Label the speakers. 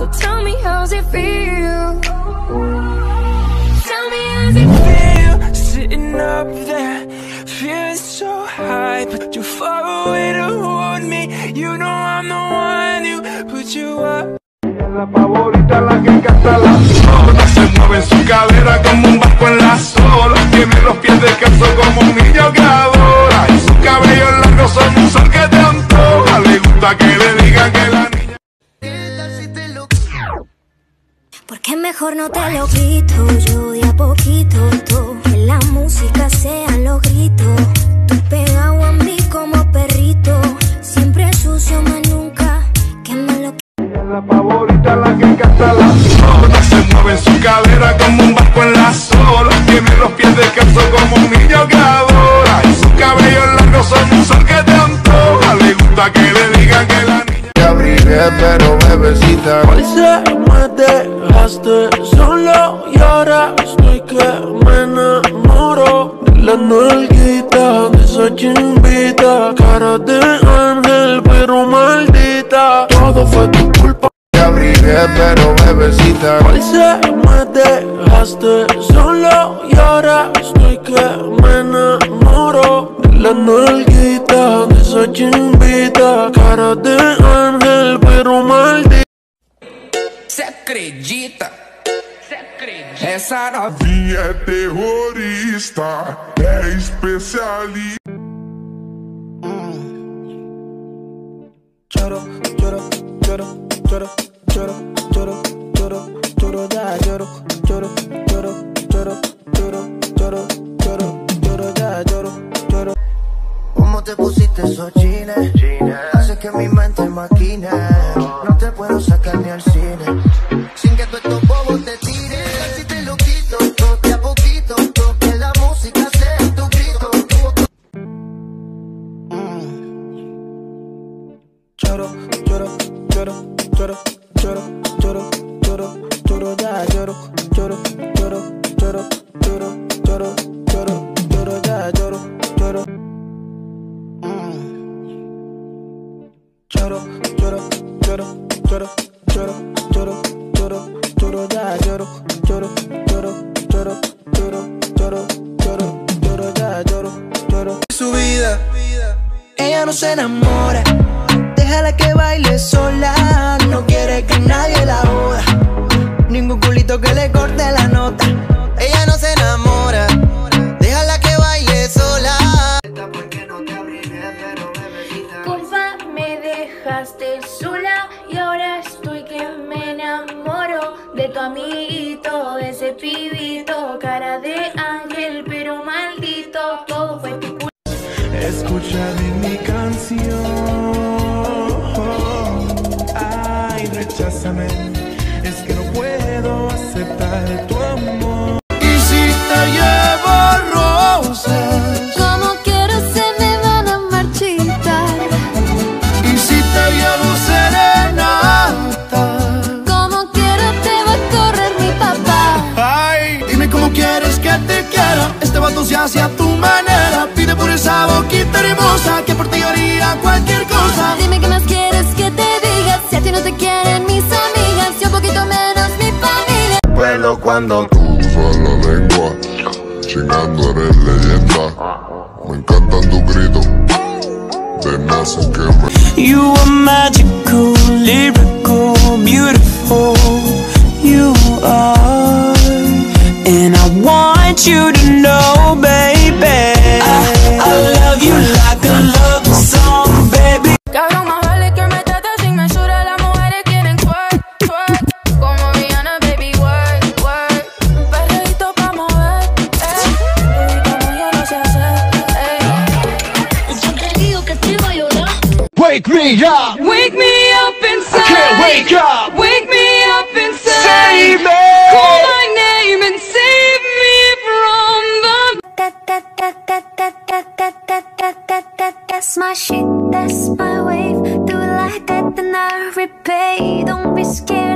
Speaker 1: So tell me, how's it feel? Tell me, how's it feel?
Speaker 2: Sitting up there, feeling so high, but you're far away to hold me. You know I'm the one who put you up.
Speaker 3: La favorita, la que canta la sola, se mueve en su cadera como un barco en la sola. Tiene los pies descalzos como un niño que adora, y sus cabellos largos son un sol que te antoja. Le gusta que le digan que la niña.
Speaker 1: Porque mejor no te lo quito, yo de a poquito, tú. Que la música sean los gritos, tú pegado a mí como perrito, siempre sucio más nunca, que me lo
Speaker 3: La favorita, la que canta la sola, se mueve en su cadera como un barco en la sola. Tiene los pies descalzos como un niño que adora, y sus cabellos largos son un sol que te antoja. Le gusta que le digan que la niña. Te abrigué, pero bebecita,
Speaker 2: Hoy se me dejaste solo y ahora estoy que me enamoro de la nalguita, de esa chimbita, cara de ángel pero maldita. Todo fue tu culpa.
Speaker 3: te abrigué, pero bebecita,
Speaker 2: Hoy se me dejaste solo y ahora estoy que me enamoro de la nalguita, de esa chimbita, cara de ángel pero maldita. Se acredita, essa
Speaker 3: novinha é terrorista, é especialista.
Speaker 2: Choro, choro, choro, choro, choro, choro, choro, choro, ya lloro, choro, choro, choro, choro, choro, choro, choro, ya lloro, choro.
Speaker 4: ¿Cómo te pusiste esos chines? Hace que mi mente maquine. No te puedo sacar ni al cine sin que tú estos bobos te tiren. Si te lo quito, toque a poquito, que la música sea tu grito.
Speaker 2: Choro, choro, choro, choro, choro, choro, choro, choro, ya lloro, choro, choro, choro, choro, choro, choro, choro, ya lloro, choro. Choro, choro, choro, choro, choro, choro, choro, choro, ya lloro, choro, choro, choro, choro, choro, choro, choro, ya lloro, choro. Su vida, ella no se enamora, déjala que baile sola, no quiere que nadie la joda, ningún culito que le corte la nota. Ella no se enamora, déjala que baile sola.
Speaker 1: Porfa, me dejaste sola y ahora estoy que me enamoro de tu amiguito, de ese pibito, cara de ángel pero maldito, todo fue tu culpa.
Speaker 2: Escucha bien mi canción, ay, recházame, es que no puedo aceptar tu amor. Y si te llevo rosas,
Speaker 1: Como quiero se me van a marchitar,
Speaker 2: y si te llevo serenata,
Speaker 1: como quiero te va a correr mi papá.
Speaker 2: ay, dime cómo quieres que te quiera. Este vato se hace a tu manera, pide por esa boquita hermosa, que por ti haría cualquier cosa.
Speaker 1: Dime qué más quieres que te diga, si a ti no te quieren mis amigas y un poquito menos mi familia.
Speaker 2: Puedo cuando
Speaker 3: Tú usas la lengua, chingando eres leyenda. Me encantan tus gritos, de nada que me.
Speaker 2: you are magical, lyrical, beautiful. You are, and I want you to know, baby, I love you like a love song, baby.
Speaker 1: Cabrón, más vale que me trate sin mesura, las mujeres quieren twerk, twerk. Como Rihanna, baby, work, work. Un perreíto pa' mover, baby, como yo no sé hacer,
Speaker 5: Yo te digo que te va a llorar.
Speaker 2: Wake me up,
Speaker 1: Wake me up inside,
Speaker 2: I can't wake up.
Speaker 1: wake me up inside.
Speaker 2: Save me.
Speaker 1: Call my name and save me from the. That's my shit, that's my wave. Do it like that, then I repay. Don't be scared.